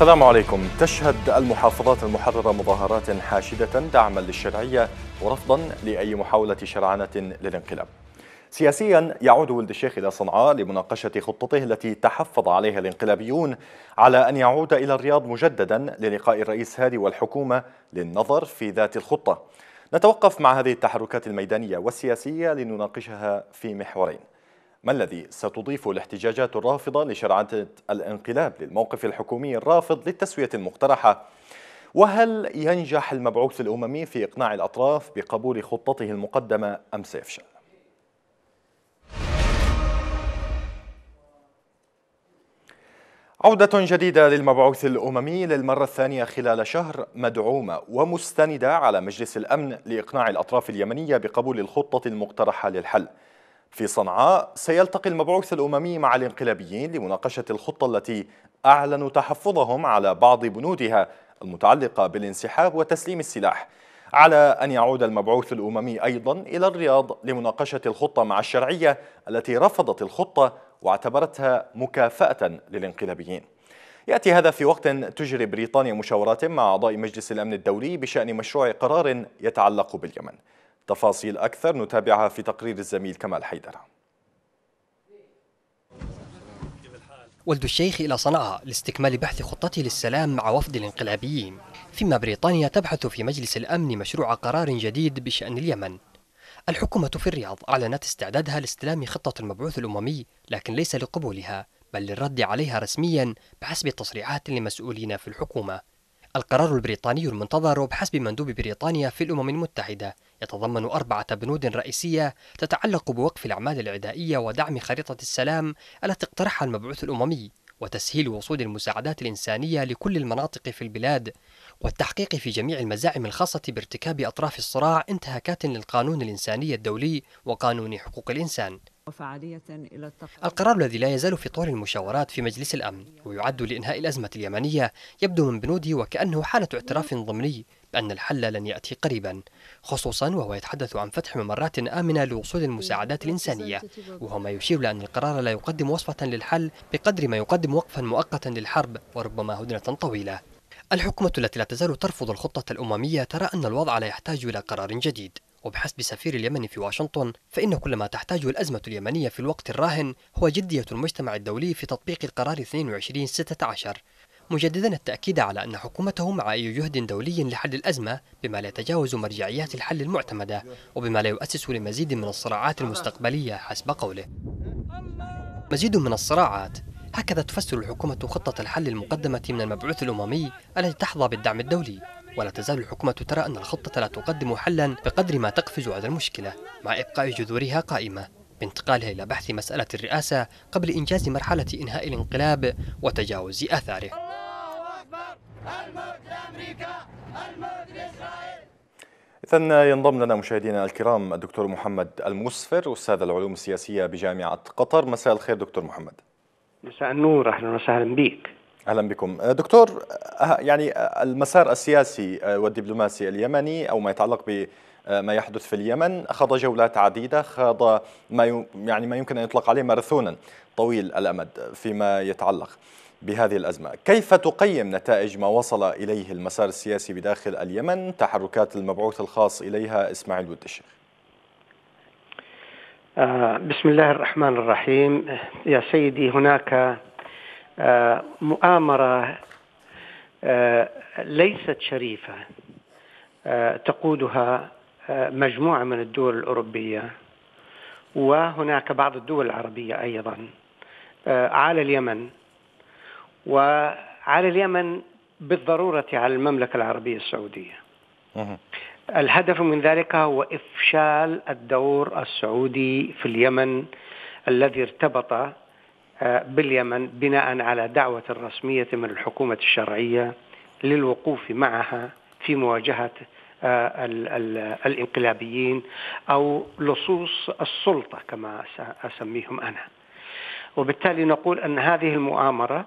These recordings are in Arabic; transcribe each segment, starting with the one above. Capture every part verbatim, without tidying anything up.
السلام عليكم. تشهد المحافظات المحررة مظاهرات حاشدة دعما للشرعية ورفضا لأي محاولة شرعنة للانقلاب. سياسيا يعود ولد الشيخ إلى صنعاء لمناقشة خطته التي تحفظ عليها الانقلابيون على أن يعود إلى الرياض مجددا للقاء الرئيس هادي والحكومة للنظر في ذات الخطة. نتوقف مع هذه التحركات الميدانية والسياسية لنناقشها في محورين: ما الذي ستضيف الاحتجاجات الرافضة لشرعنة الانقلاب للموقف الحكومي الرافض للتسوية المقترحة؟ وهل ينجح المبعوث الأممي في إقناع الأطراف بقبول خطته المقدمة أم سيفشل؟ عودة جديدة للمبعوث الأممي للمرة الثانية خلال شهر، مدعومة ومستندة على مجلس الأمن لإقناع الأطراف اليمنية بقبول الخطة المقترحة للحل. في صنعاء سيلتقي المبعوث الأممي مع الانقلابيين لمناقشة الخطة التي أعلنوا تحفظهم على بعض بنودها المتعلقة بالانسحاب وتسليم السلاح، على أن يعود المبعوث الأممي أيضا إلى الرياض لمناقشة الخطة مع الشرعية التي رفضت الخطة واعتبرتها مكافأة للانقلابيين. يأتي هذا في وقت تجري بريطانيا مشاورات مع أعضاء مجلس الأمن الدولي بشأن مشروع قرار يتعلق باليمن. تفاصيل أكثر نتابعها في تقرير الزميل كمال حيدر. ولد الشيخ إلى صنعاء لاستكمال بحث خطته للسلام مع وفد الانقلابيين، فيما بريطانيا تبحث في مجلس الأمن مشروع قرار جديد بشأن اليمن. الحكومة في الرياض أعلنت استعدادها لاستلام خطة المبعوث الأممي، لكن ليس لقبولها بل للرد عليها رسميا بحسب تصريحات لمسؤولين في الحكومة. القرار البريطاني المنتظر وبحسب مندوب بريطانيا في الأمم المتحدة يتضمن أربعة بنود رئيسية تتعلق بوقف الأعمال العدائية ودعم خريطة السلام التي اقترحها المبعوث الأممي، وتسهيل وصول المساعدات الإنسانية لكل المناطق في البلاد، والتحقيق في جميع المزاعم الخاصة بارتكاب أطراف الصراع انتهاكات للقانون الإنساني الدولي وقانون حقوق الإنسان. القرار الذي لا يزال في طور المشاورات في مجلس الأمن ويعد لإنهاء الأزمة اليمنية يبدو من بنوده وكأنه حالة اعتراف ضمني بأن الحل لن يأتي قريبا، خصوصا وهو يتحدث عن فتح ممرات آمنة لوصول المساعدات الإنسانية، وهو ما يشير لأن القرار لا يقدم وصفة للحل بقدر ما يقدم وقفا مؤقتا للحرب وربما هدنة طويلة. الحكومة التي لا تزال ترفض الخطة الأممية ترى أن الوضع لا يحتاج إلى قرار جديد، وبحسب سفير اليمن في واشنطن فإن كل ما تحتاجه الأزمة اليمنية في الوقت الراهن هو جدية المجتمع الدولي في تطبيق القرار اثنين وعشرين ستة عشر، مجددا التأكيد على أن حكومته مع أي جهد دولي لحل الأزمة بما لا يتجاوز مرجعيات الحل المعتمدة وبما لا يؤسس لمزيد من الصراعات المستقبلية حسب قوله. مزيد من الصراعات، هكذا تفسر الحكومة خطة الحل المقدمة من المبعوث الأممي التي تحظى بالدعم الدولي، ولا تزال الحكومة ترى أن الخطة لا تقدم حلا بقدر ما تقفز على المشكلة مع إبقاء جذورها قائمة بانتقالها إلى بحث مسألة الرئاسة قبل إنجاز مرحلة إنهاء الانقلاب وتجاوز آثاره. إذن ينضم لنا مشاهدينا الكرام الدكتور محمد المسفر، أستاذ العلوم السياسية بجامعة قطر. مساء الخير دكتور محمد. مساء النور، أهلا وسهلا بك. أهلا بكم دكتور. يعني المسار السياسي والدبلوماسي اليمني أو ما يتعلق بما يحدث في اليمن خاض جولات عديدة، خاض ما يعني ما يمكن أن يطلق عليه ماراثونا طويل الأمد فيما يتعلق بهذه الأزمة. كيف تقيم نتائج ما وصل إليه المسار السياسي بداخل اليمن، تحركات المبعوث الخاص إليها إسماعيل ولد الشيخ؟ آه بسم الله الرحمن الرحيم. يا سيدي، هناك آه مؤامرة آه ليست شريفة آه تقودها آه مجموعة من الدول الأوروبية، وهناك بعض الدول العربية أيضا آه على اليمن، وعلى اليمن بالضرورة على المملكة العربية السعودية. الهدف من ذلك هو إفشال الدور السعودي في اليمن الذي ارتبط باليمن بناء على دعوة رسمية من الحكومة الشرعية للوقوف معها في مواجهة الانقلابيين أو لصوص السلطة كما أسميهم أنا. وبالتالي نقول أن هذه المؤامرة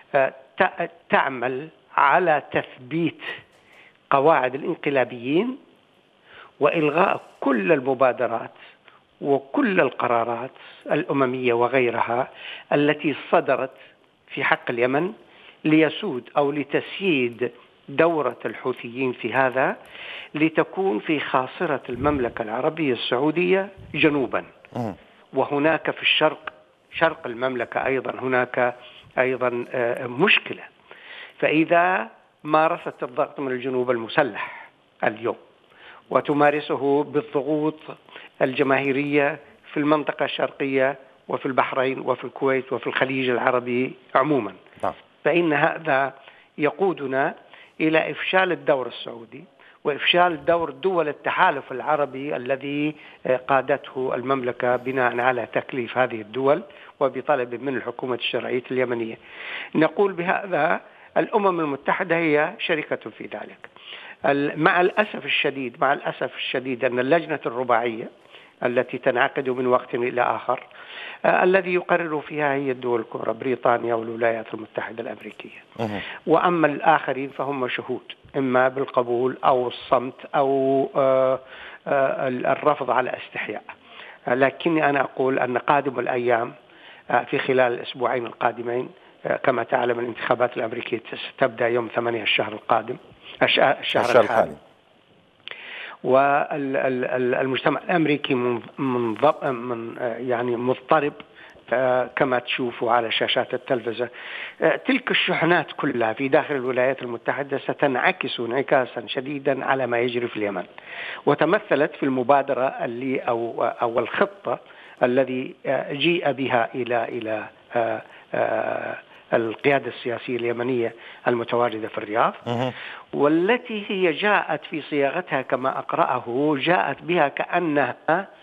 تعمل على تثبيت قواعد الانقلابيين وإلغاء كل المبادرات وكل القرارات الأممية وغيرها التي صدرت في حق اليمن ليسود أو لتسييد دورة الحوثيين في هذا، لتكون في خاصرة المملكة العربية السعودية جنوبا، وهناك في الشرق شرق المملكة أيضا هناك أيضا مشكلة. فإذا مارست الضغط من الجنوب المسلح اليوم وتمارسه بالضغوط الجماهيرية في المنطقة الشرقية وفي البحرين وفي الكويت وفي الخليج العربي عموما، فإن هذا يقودنا إلى إفشال الدور السعودي وإفشال دور دول التحالف العربي الذي قادته المملكة بناء على تكليف هذه الدول وبطلب من الحكومة الشرعية اليمنية. نقول بهذا الأمم المتحدة هي شركة في ذلك. مع الأسف الشديد مع الأسف الشديد أن اللجنة الرباعية التي تنعقد من وقت إلى آخر الذي يقرر فيها هي الدول الكبرى بريطانيا والولايات المتحدة الأمريكية، وأما الآخرين فهم شهود إما بالقبول أو الصمت أو الرفض على استحياء. لكني أنا أقول أن قادم الأيام في خلال الأسبوعين القادمين، كما تعلم الانتخابات الأمريكية ستبدأ يوم ثمانية الشهر القادم الشهر, الشهر الحالي، والمجتمع الأمريكي من من يعني مضطرب كما تشوفوا على شاشات التلفزة. تلك الشحنات كلها في داخل الولايات المتحدة ستنعكس انعكاسا شديدا على ما يجري في اليمن، وتمثلت في المبادرة اللي أو أو الخطة الذي جيء بها إلى إلى القيادة السياسية اليمنية المتواجدة في الرياض، والتي هي جاءت في صياغتها كما أقرأه جاءت بها كأنها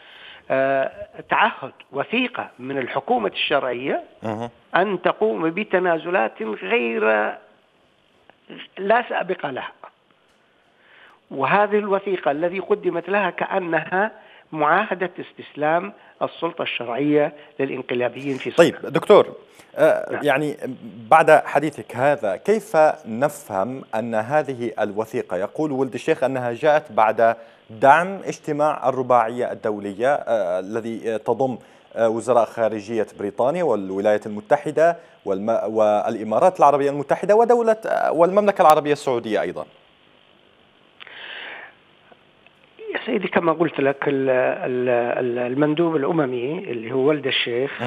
تعهد وثيقة من الحكومة الشرعية أن تقوم بتنازلات غير لا سابقة لها. وهذه الوثيقة الذي قدمت لها كأنها معاهدة استسلام السلطة الشرعية للإنقلابيين في صنعاء. طيب دكتور، آه يعني بعد حديثك هذا كيف نفهم أن هذه الوثيقة يقول ولد الشيخ أنها جاءت بعد دعم اجتماع الرباعية الدولية آه الذي تضم آه وزراء خارجية بريطانيا والولايات المتحدة والإمارات العربية المتحدة ودولة آه والمملكة العربية السعودية أيضا؟ يا سيدي كما قلت لك المندوب الأممي اللي هو ولد الشيخ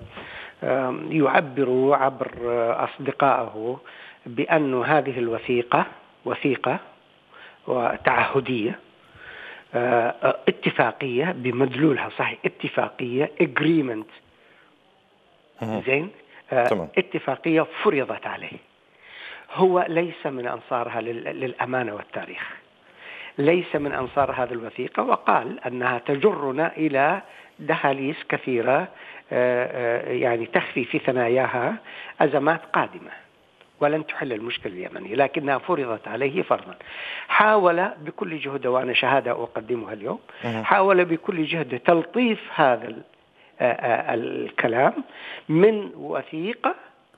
يعبر عبر أصدقائه بأن هذه الوثيقة وثيقة وتعهدية اتفاقية بمدلولها صحيح اتفاقية agreement زين اتفاقية فرضت عليه. هو ليس من أنصارها للأمانة والتاريخ، ليس من أنصار هذه الوثيقة، وقال أنها تجرنا إلى دهاليز كثيرة يعني تخفي في ثناياها أزمات قادمة ولن تحل المشكلة اليمنية، لكنها فرضت عليه فرضا. حاول بكل جهد، وأنا شهادة أقدمها اليوم، حاول بكل جهد تلطيف هذا الكلام من وثيقة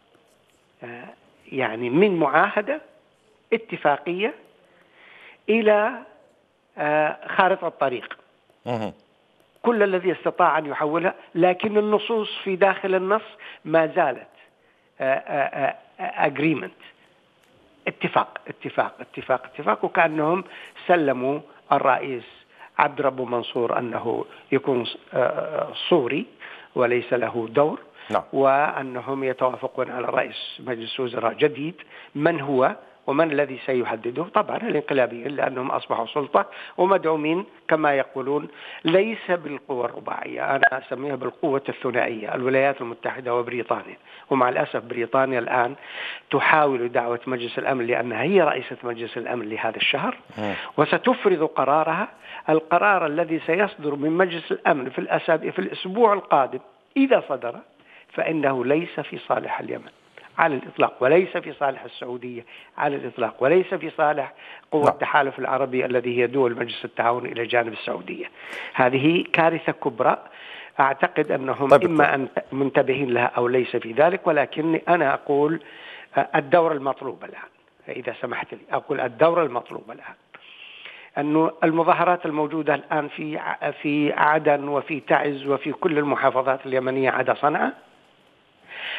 يعني من معاهدة اتفاقية إلى خارطة الطريق. كل الذي استطاع أن يحولها، لكن النصوص في داخل النص ما زالت agreement اتفاق اتفاق اتفاق اتفاق وكأنهم سلموا الرئيس عبد ربه منصور أنه يكون صوري وليس له دور، نعم. وأنهم يتوافقون على رئيس مجلس وزراء جديد من هو ومن الذي سيحدده؟ طبعا الانقلابيين، لأنهم أصبحوا سلطة ومدعومين كما يقولون ليس بالقوة الرباعية، أنا أسميها بالقوة الثنائية، الولايات المتحدة وبريطانيا. ومع الأسف بريطانيا الآن تحاول دعوة مجلس الأمن لأنها هي رئيسة مجلس الأمن لهذا الشهر، وستفرض قرارها، القرار الذي سيصدر من مجلس الأمن في الأسابيع في الأسبوع القادم إذا صدر فإنه ليس في صالح اليمن على الإطلاق، وليس في صالح السعودية على الإطلاق، وليس في صالح قوة التحالف العربي الذي هي دول مجلس التعاون إلى جانب السعودية. هذه كارثة كبرى، أعتقد أنهم طيب إما أن منتبهين لها أو ليس في ذلك، ولكن أنا أقول الدور المطلوب الآن، إذا سمحت لي أقول الدور المطلوب الآن أنه المظاهرات الموجودة الآن في في عدن وفي تعز وفي كل المحافظات اليمنية عدا صنعاء،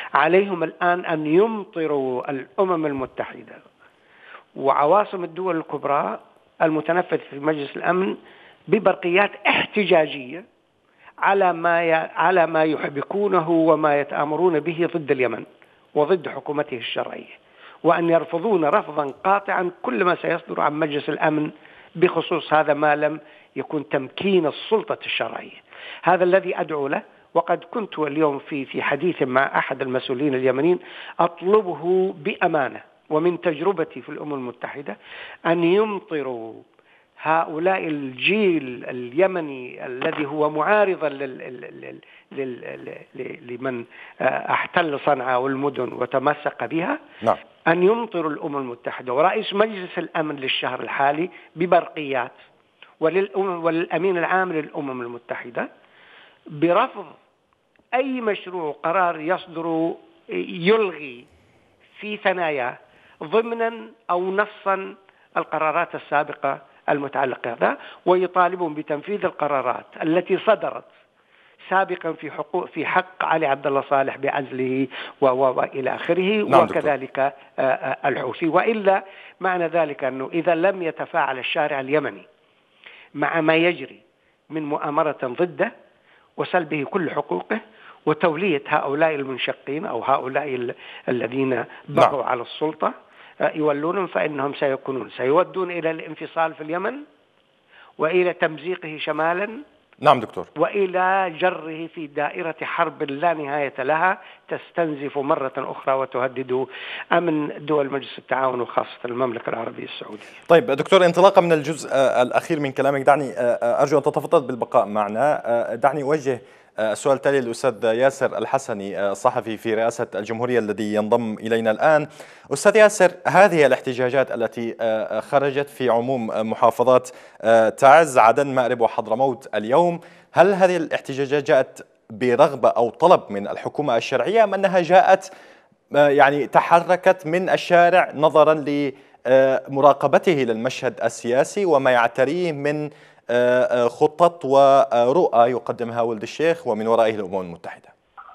عليهم الآن أن يمطروا الأمم المتحدة وعواصم الدول الكبرى المتنفذ في مجلس الأمن ببرقيات احتجاجية على ما على ما يحبكونه وما يتآمرون به ضد اليمن وضد حكومته الشرعية، وأن يرفضون رفضا قاطعا كل ما سيصدر عن مجلس الأمن بخصوص هذا ما لم يكن تمكين السلطة الشرعية. هذا الذي أدعو له، وقد كنت اليوم في في حديث مع أحد المسؤولين اليمنيين أطلبه بأمانة ومن تجربتي في الأمم المتحدة أن يمطروا هؤلاء الجيل اليمني الذي هو معارضا لمن احتل صنعاء والمدن وتمسك بها. نعم. أن يمطروا الأمم المتحدة ورئيس مجلس الأمن للشهر الحالي ببرقيات وللأمين العام للأمم المتحدة برفض أي مشروع قرار يصدر يلغي في ثناياه ضمنا أو نصا القرارات السابقة المتعلقة بها، ويطالبون بتنفيذ القرارات التي صدرت سابقا في حقوق في حق علي عبد الله صالح بعزله والى اخره. نعم وكذلك دكتور. الحوثي. والا معنى ذلك انه اذا لم يتفاعل الشارع اليمني مع ما يجري من مؤامرة ضده وسلبه كل حقوقه وتولية هؤلاء المنشقين أو هؤلاء الذين بغوا على السلطة يولون، فإنهم سيكونون سيودون إلى الانفصال في اليمن وإلى تمزيقه شمالا. نعم دكتور. وإلى جره في دائرة حرب لا نهاية لها تستنزف مرة أخرى وتهدد أمن دول مجلس التعاون وخاصة المملكة العربية السعودية. طيب دكتور، انطلاقا من الجزء الأخير من كلامك دعني أرجو أن تتفضل بالبقاء معنا. دعني أوجه السؤال التالي للأستاذ ياسر الحسني صحفي في رئاسة الجمهورية الذي ينضم إلينا الآن. أستاذ ياسر، هذه الاحتجاجات التي خرجت في عموم محافظات تعز، عدن، مأرب وحضرموت اليوم، هل هذه الاحتجاجات جاءت برغبة أو طلب من الحكومة الشرعية أم أنها جاءت يعني تحركت من الشارع نظرا لمراقبته للمشهد السياسي وما يعتريه من خطط ورؤى يقدمها ولد الشيخ ومن ورائه الأمم المتحدة؟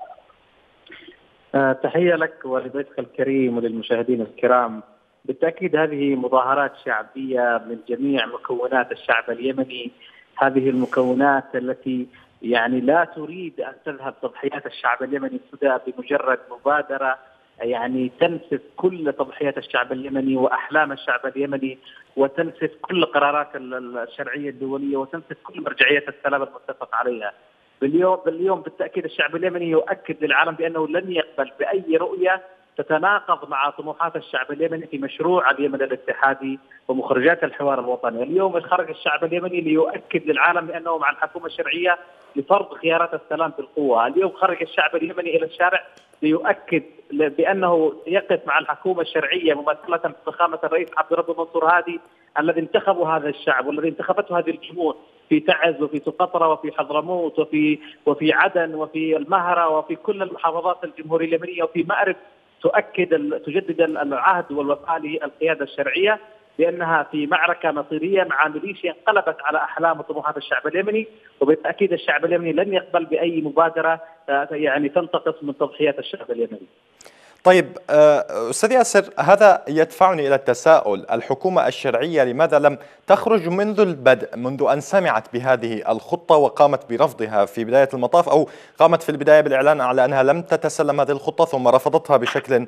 تحية لك ولضيفك الكريم وللمشاهدين الكرام. بالتأكيد هذه مظاهرات شعبية من جميع مكونات الشعب اليمني، هذه المكونات التي يعني لا تريد أن تذهب تضحيات الشعب اليمني السوداء بمجرد مبادرة يعني تنسف كل تضحيات الشعب اليمني وأحلام الشعب اليمني وتنسف كل قرارات الشرعية الدولية وتنسف كل مرجعية السلام المتفق عليها. باليوم باليوم بالتأكيد الشعب اليمني يؤكد للعالم بأنه لن يقبل بأي رؤية تتناقض مع طموحات الشعب اليمني في مشروع اليمن الاتحادي ومخرجات الحوار الوطني. اليوم خرج الشعب اليمني ليؤكد للعالم بأنه مع الحكومة الشرعية لفرض خيارات السلام بالقوة. اليوم خرج الشعب اليمني إلى الشارع ليؤكد بأنه يقف مع الحكومة الشرعية ممثلة بفخامة الرئيس عبد الرب منصور هادي الذي انتخبوا هذا الشعب والذي انتخبته هذه الجمهور في تعز وفي سقطرى وفي حضرموت وفي وفي عدن وفي المهرة وفي كل المحافظات الجمهورية اليمنية وفي مأرب، تؤكد تجدد العهد والوفاء للقيادة الشرعية بأنها في معركة مصيرية مع ميليشيا انقلبت على أحلام وطموحات الشعب اليمني، وبالتأكيد الشعب اليمني لن يقبل بأي مبادرة يعني تنتقص من تضحيات الشعب اليمني. طيب أستاذ ياسر، هذا يدفعني إلى التساؤل، الحكومة الشرعية لماذا لم تخرج منذ البدء، منذ أن سمعت بهذه الخطة وقامت برفضها في بداية المطاف، أو قامت في البداية بالإعلان على أنها لم تتسلم هذه الخطة ثم رفضتها بشكل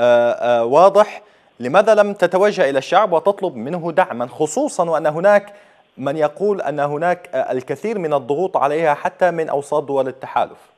واضح؟ لماذا لم تتوجه إلى الشعب وتطلب منه دعما، خصوصا وأن هناك من يقول أن هناك الكثير من الضغوط عليها حتى من أوساط دول التحالف؟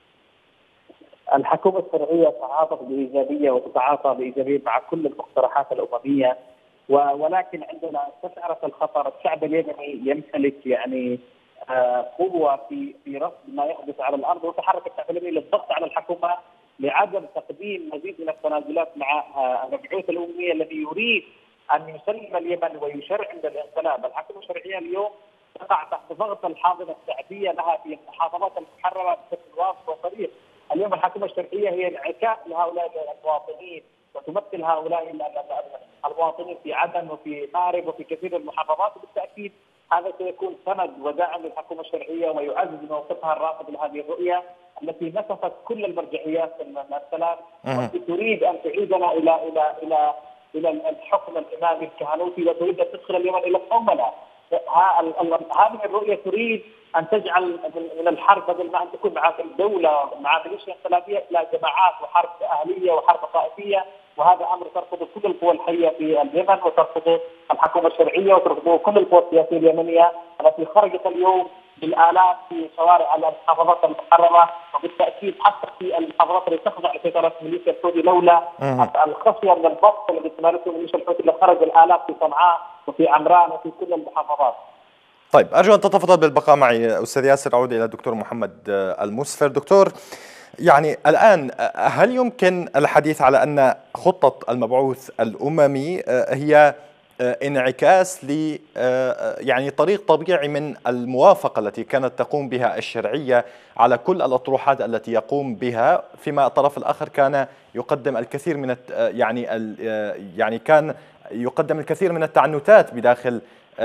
الحكومة الشرعية تتعاطف بإيجابية وتتعاطى بإيجابية مع كل المقترحات الأممية، ولكن عندما استشعرت الخطر الشعب اليمني يمتلك يعني قوة في في رفض ما يحدث على الأرض، وتحرك الشعب اليمني للضغط على الحكومة لعدم تقديم مزيد من التنازلات مع المبعوث الأممية الذي يريد أن يسلم اليمن ويشرع عند الانقلاب. الحكومة الشرعية اليوم تقع تحت ضغط الحاضنة الشعبية لها في المحافظات المحررة بشكل واضح وصريح. اليوم الحكومة الشرعية هي انعكاس لهؤلاء المواطنين وتمثل هؤلاء المواطنين في عدن وفي مأرب وفي كثير من المحافظات، وبالتأكيد هذا سيكون سند ودعم للحكومة الشرعية ويعزز موقفها الرافض لهذه الرؤية التي نسفت كل المرجعيات من السلام والتي تريد أن تعيدنا إلى إلى إلى إلى الحكم الإمامي الكهنوتي وتريد أن تدخل اليمن إلى الحملة. هذه الرؤية تريد أن تجعل من الحرب بدل ما أن تكون مع الدولة مع ميليشيا انقلابية إلى جماعات وحرب أهلية وحرب طائفية، وهذا أمر ترفضه كل القوى الحية في اليمن وترفضه الحكومة الشرعية وترفضه كل القوى السياسية اليمنية التي خرجت اليوم بالآلاف في شوارع المحافظات المحررة، وبالتأكيد حتى في المحافظات التي تخضع لسيطرة ميليشيا الحوثي لولا الخشية من الضغط الذي تمارسه ميليشيا الحوثي اللي خرج الآلاف في صنعاء وفي عمران وفي كل المحافظات. طيب أرجو أن تتفضل بالبقاء معي أستاذ ياسر. أعود إلى الدكتور محمد المسفر. دكتور، يعني الآن هل يمكن الحديث على أن خطة المبعوث الأممي هي انعكاس ل يعني طريق طبيعي من الموافقة التي كانت تقوم بها الشرعية على كل الأطروحات التي يقوم بها، فيما الطرف الآخر كان يقدم الكثير من يعني يعني كان يقدم الكثير من التعنتات بداخل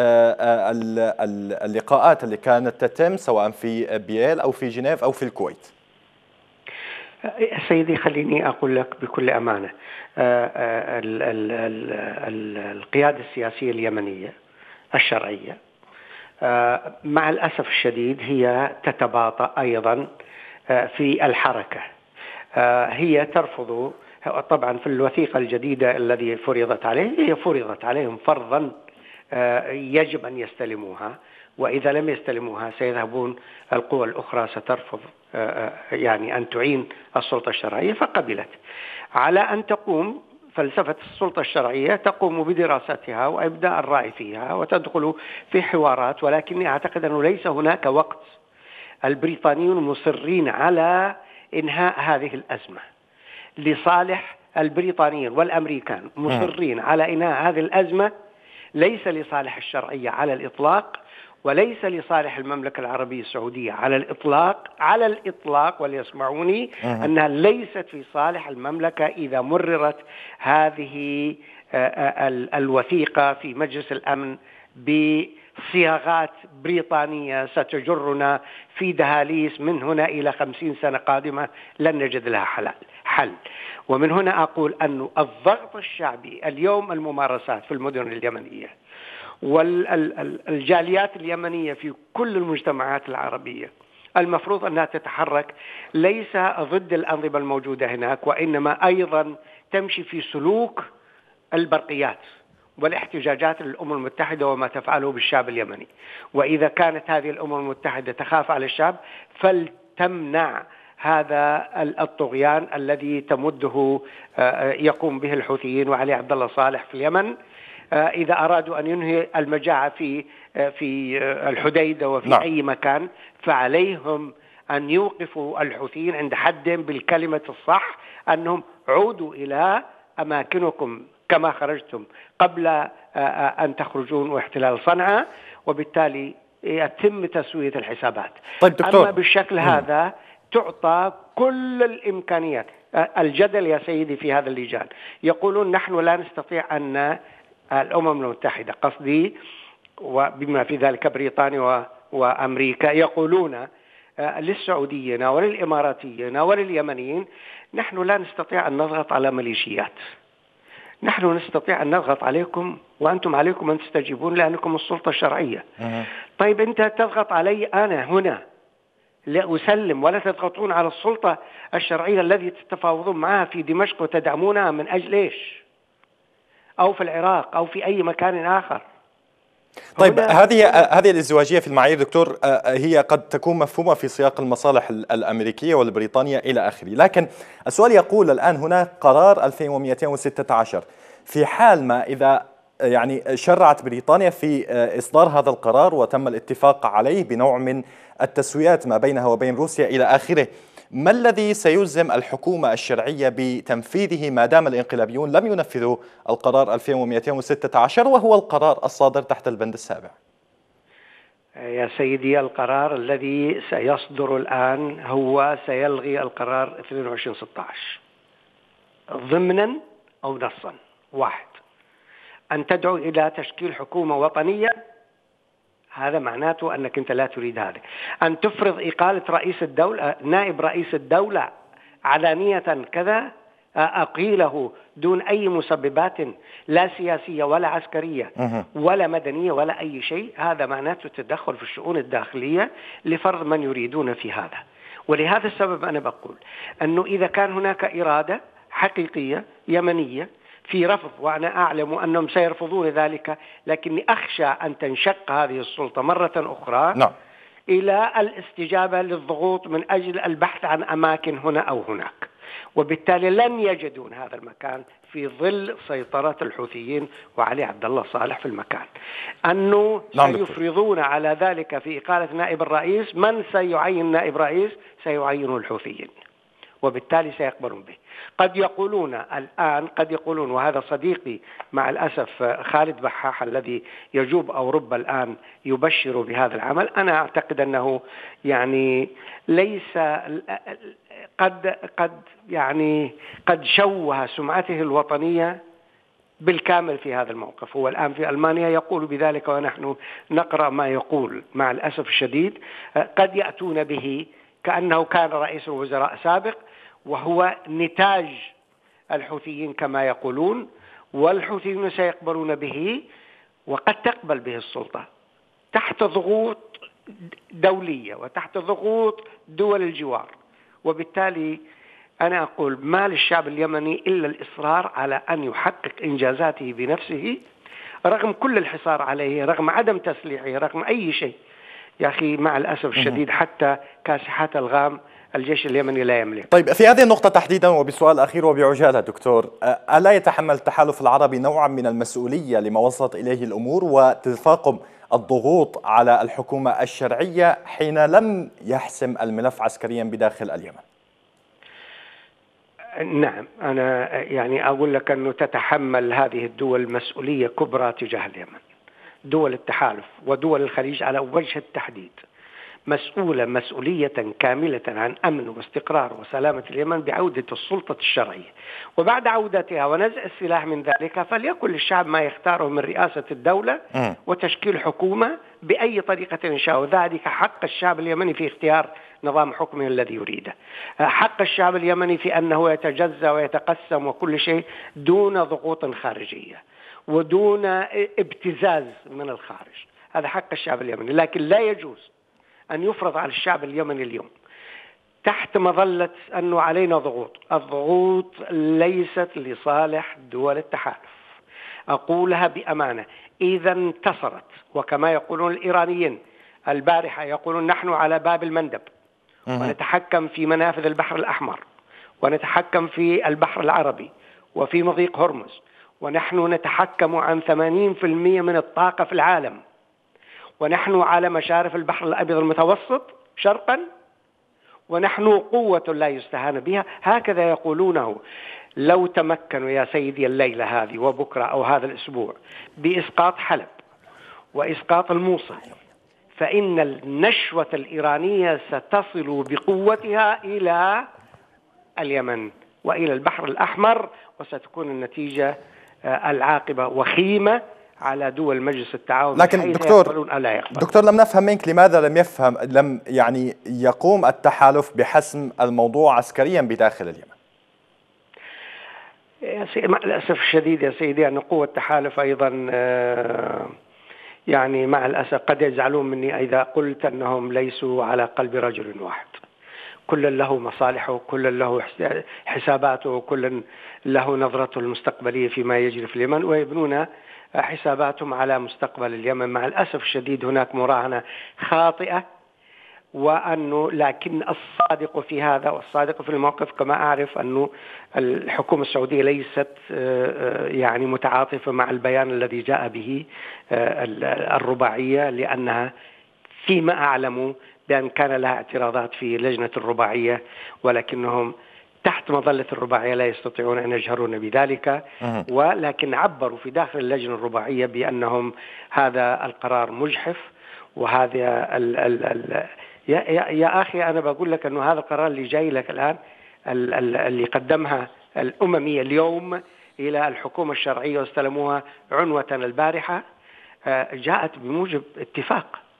اللقاءات اللي كانت تتم سواء في بييل أو في جنيف أو في الكويت؟ سيدي خليني أقول لك بكل أمانة، القيادة السياسية اليمنية الشرعية مع الأسف الشديد هي تتباطأ أيضا في الحركة. هي ترفض طبعا في الوثيقة الجديدة الذي فرضت عليه، هي فرضت عليهم فرضا يجب أن يستلموها، وإذا لم يستلموها سيذهبون القوى الأخرى سترفض يعني أن تعين السلطة الشرعية، فقبلت على أن تقوم فلسفة السلطة الشرعية تقوم بدراستها وإبداء الرأي فيها وتدخل في حوارات، ولكني أعتقد أنه ليس هناك وقت. البريطانيون مصرين على إنهاء هذه الأزمة لصالح البريطانيين، والأمريكان مصرين على إنهاء هذه الأزمة ليس لصالح الشرعية على الإطلاق، وليس لصالح المملكة العربية السعودية على الإطلاق على الإطلاق وليسمعوني أنها ليست في صالح المملكة إذا مررت هذه الوثيقة في مجلس الأمن بصياغات بريطانية ستجرنا في دهاليز من هنا إلى خمسين سنة قادمة لن نجد لها حل. ومن هنا أقول أن الضغط الشعبي اليوم، الممارسات في المدن اليمنية والجاليات اليمنية في كل المجتمعات العربية المفروض أنها تتحرك ليس ضد الأنظمة الموجودة هناك، وإنما أيضا تمشي في سلوك البرقيات والاحتجاجات للأمم المتحدة وما تفعله بالشعب اليمني. وإذا كانت هذه الأمم المتحدة تخاف على الشعب فلتمنع هذا الطغيان الذي تمده يقوم به الحوثيين وعلي عبد الله صالح في اليمن. إذا أرادوا أن ينهي المجاعة في في الحديدة وفي نعم. أي مكان فعليهم أن يوقفوا الحوثيين عند حدهم بالكلمة الصح، أنهم عودوا إلى أماكنكم كما خرجتم قبل أن تخرجون واحتلال صنعاء، وبالتالي يتم تسوية الحسابات. طيب دكتور. أما بالشكل م. هذا تعطى كل الإمكانيات. الجدل يا سيدي في هذا اللجان يقولون نحن لا نستطيع أن الأمم المتحدة قصدي وبما في ذلك بريطانيا وأمريكا يقولون للسعوديين وللإماراتيين ولليمنيين نحن لا نستطيع أن نضغط على ميليشيات، نحن نستطيع أن نضغط عليكم وأنتم عليكم أن تستجيبون لأنكم السلطة الشرعية. أه. طيب أنت تضغط علي أنا هنا لأسلم ولا تضغطون على السلطة الشرعية الذي تتفاوضون معها في دمشق وتدعمونها من أجل إيش؟ أو في العراق أو في أي مكان آخر. طيب هذه هذه الازدواجية في المعايير دكتور هي قد تكون مفهومة في سياق المصالح الأمريكية والبريطانية إلى آخره، لكن السؤال يقول الآن هناك قرار ألفين ومئتين وستة عشر، في حال ما إذا يعني شرعت بريطانيا في إصدار هذا القرار وتم الاتفاق عليه بنوع من التسويات ما بينها وبين روسيا إلى آخره، ما الذي سيلزم الحكومة الشرعية بتنفيذه ما دام الانقلابيون لم ينفذوا القرار ألفين ومئتين وستة عشر وهو القرار الصادر تحت البند السابع؟ يا سيدي القرار الذي سيصدر الآن هو سيلغي القرار اثنين وعشرين ستة عشر ضمنا أو نصا. واحد، أن تدعو إلى تشكيل حكومة وطنية، هذا معناته أنك أنت لا تريد هذا. أن تفرض إقالة رئيس الدولة، نائب رئيس الدولة علانية كذا، أقيله دون أي مسببات لا سياسية ولا عسكرية ولا مدنية ولا أي شيء، هذا معناته تدخل في الشؤون الداخلية لفرض من يريدون في هذا. ولهذا السبب أنا بقول أنه إذا كان هناك إرادة حقيقية يمنية في رفض، وأنا أعلم أنهم سيرفضون ذلك، لكني أخشى أن تنشق هذه السلطة مرة أخرى نعم. إلى الاستجابة للضغوط من أجل البحث عن أماكن هنا أو هناك، وبالتالي لن يجدون هذا المكان في ظل سيطرة الحوثيين وعلي عبد الله صالح في المكان. أنه نعم سيفرضون على ذلك في إقالة نائب الرئيس، من سيعين نائب رئيس؟ سيعينه الحوثيين، وبالتالي سيقبلون به. قد يقولون الآن، قد يقولون، وهذا صديقي مع الأسف خالد بحاح الذي يجوب أوروبا الآن يبشر بهذا العمل، أنا أعتقد أنه يعني ليس قد قد يعني قد شوه سمعته الوطنية بالكامل في هذا الموقف. هو الآن في ألمانيا يقول بذلك، ونحن نقرأ ما يقول مع الأسف الشديد. قد يأتون به كأنه كان رئيس الوزراء سابق، وهو نتاج الحوثيين كما يقولون، والحوثيين سيقبلون به، وقد تقبل به السلطة تحت ضغوط دولية وتحت ضغوط دول الجوار. وبالتالي أنا أقول ما للشعب اليمني إلا الإصرار على أن يحقق إنجازاته بنفسه رغم كل الحصار عليه، رغم عدم تسليحه، رغم أي شيء. يا أخي مع الأسف الشديد حتى كاسحات الغام الجيش اليمني لا يملك. طيب، في هذه النقطة تحديدا وبسؤال أخير وبعجالة دكتور، ألا يتحمل التحالف العربي نوعا من المسؤولية لما وصلت إليه الأمور وتفاقم الضغوط على الحكومة الشرعية حين لم يحسم الملف عسكريا بداخل اليمن؟ نعم، أنا يعني أقول لك أنه تتحمل هذه الدول مسؤولية كبرى تجاه اليمن. دول التحالف ودول الخليج على وجه التحديد مسؤولة مسؤولية كاملة عن أمن واستقرار وسلامة اليمن بعودة السلطة الشرعية، وبعد عودتها ونزع السلاح من ذلك فليكن للشعب ما يختاره من رئاسة الدولة وتشكيل حكومة بأي طريقة شاء، ذلك حق الشعب اليمني في اختيار نظام حكمه الذي يريده، حق الشعب اليمني في أنه يتجزأ ويتقسم وكل شيء دون ضغوط خارجية ودون ابتزاز من الخارج. هذا حق الشعب اليمني، لكن لا يجوز أن يفرض على الشعب اليمني اليوم تحت مظلة أنه علينا ضغوط. الضغوط ليست لصالح دول التحالف، أقولها بأمانة. إذا انتصرت، وكما يقولون الإيرانيين البارحة يقولون نحن على باب المندب ونتحكم في منافذ البحر الأحمر ونتحكم في البحر العربي وفي مضيق هرمز، ونحن نتحكم عن ثمانين بالمئة من الطاقة في العالم، ونحن على مشارف البحر الأبيض المتوسط شرقا، ونحن قوة لا يستهان بها، هكذا يقولونه. لو تمكنوا يا سيدي الليلة هذه وبكرة أو هذا الأسبوع بإسقاط حلب وإسقاط الموصل، فإن النشوة الإيرانية ستصل بقوتها إلى اليمن وإلى البحر الأحمر، وستكون النتيجة العاقبة وخيمة على دول مجلس التعاون. لكن دكتور دكتور لم نفهم منك لماذا لم يفهم لم يعني يقوم التحالف بحسم الموضوع عسكريا بداخل اليمن؟ مع الأسف الشديد يا سيدي أن قوة التحالف أيضا يعني مع الأسف قد يزعلون مني إذا قلت أنهم ليسوا على قلب رجل واحد. كل له مصالحه، كل له حساباته، كل له نظرته المستقبلية فيما يجري في اليمن، ويبنون حساباتهم على مستقبل اليمن. مع الأسف الشديد هناك مراهنة خاطئة، وأنه لكن الصادق في هذا والصادق في الموقف كما أعرف أنه الحكومة السعودية ليست يعني متعاطفة مع البيان الذي جاء به الرباعية، لأنها فيما أعلم بأن كان لها اعتراضات في لجنة الرباعية، ولكنهم تحت مظلة الرباعية لا يستطيعون أن يجهرون بذلك، ولكن عبروا في داخل اللجنة الرباعية بأنهم هذا القرار مجحف، وهذا ال ال ال يا, يا, يا أخي أنا بقول لك أنه هذا القرار اللي جاي لك الآن ال ال اللي قدمها الأممية اليوم إلى الحكومة الشرعية واستلموها عنوة البارحة، جاءت بموجب اتفاق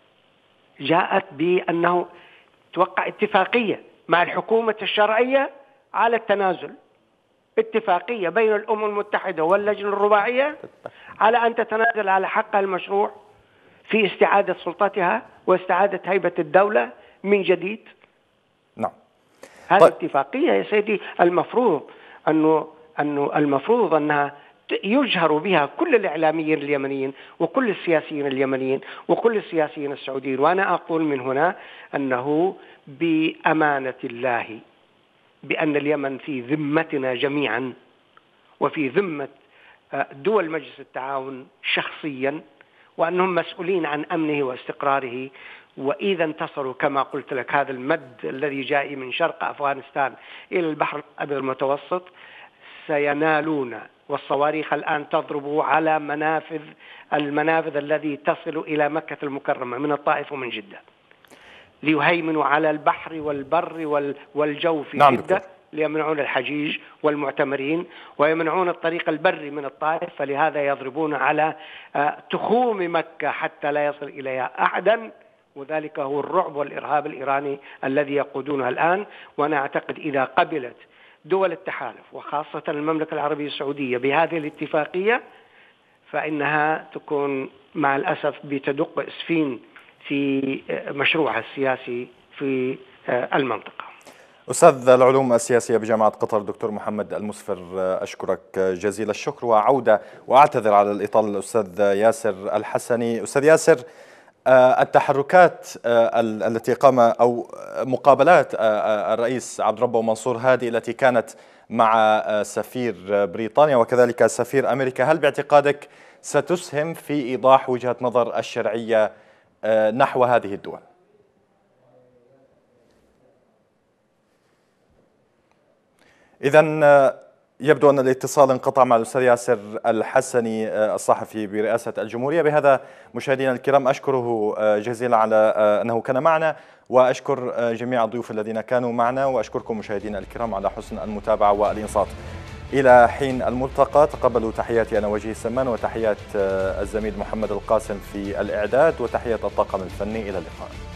جاءت بأنه توقع اتفاقية مع الحكومة الشرعية على التنازل، اتفاقية بين الأمم المتحدة واللجنة الرباعية على أن تتنازل على حقها المشروع في استعادة سلطتها واستعادة هيبة الدولة من جديد. نعم. هذه طيب. اتفاقية يا سيدي، المفروض أنه أنه المفروض أنها يجهر بها كل الإعلاميين اليمنيين وكل السياسيين اليمنيين وكل السياسيين السعوديين. وأنا أقول من هنا أنه بأمانة الله بأن اليمن في ذمتنا جميعا وفي ذمة دول مجلس التعاون شخصيا، وأنهم مسؤولين عن أمنه واستقراره. وإذا انتصروا كما قلت لك هذا المد الذي جاء من شرق أفغانستان إلى البحر الأبيض المتوسط سينالون، والصواريخ الآن تضرب على منافذ المنافذ الذي تصل إلى مكة المكرمة من الطائف ومن جدة، ليهيمنوا على البحر والبر والجو في نعم جدة دكتور. ليمنعون الحجيج والمعتمرين ويمنعون الطريق البري من الطائف، فلهذا يضربون على تخوم مكة حتى لا يصل إليها أحدا، وذلك هو الرعب والإرهاب الإيراني الذي يقودونه الآن. وأنا أعتقد إذا قبلت دول التحالف وخاصة المملكة العربية السعودية بهذه الاتفاقية فإنها تكون مع الأسف بتدق إسفين في مشروعها السياسي في المنطقة. أستاذ العلوم السياسية بجامعة قطر دكتور محمد المسفر، أشكرك جزيل الشكر. وعودة وأعتذر على الإطالة الأستاذ ياسر الحسني. أستاذ ياسر، التحركات التي قام أو مقابلات الرئيس عبد الربه ومنصور هادي التي كانت مع سفير بريطانيا وكذلك سفير أمريكا، هل باعتقادك ستسهم في إيضاح وجهة نظر الشرعية نحو هذه الدول؟ إذن يبدو أن الاتصال انقطع مع الأستاذ ياسر الحسني الصحفي برئاسة الجمهورية. بهذا مشاهدينا الكرام أشكره جزيلا على أنه كان معنا، وأشكر جميع الضيوف الذين كانوا معنا، وأشكركم مشاهدينا الكرام على حسن المتابعة والإنصات. إلى حين الملتقى تقبلوا تحياتي أنا وجيه السمان وتحيات الزميل محمد القاسم في الإعداد وتحيات الطاقم الفني. إلى اللقاء.